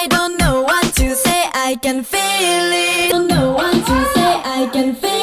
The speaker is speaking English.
I don't know what to say, I can feel it. Don't know what to say, I can feel it.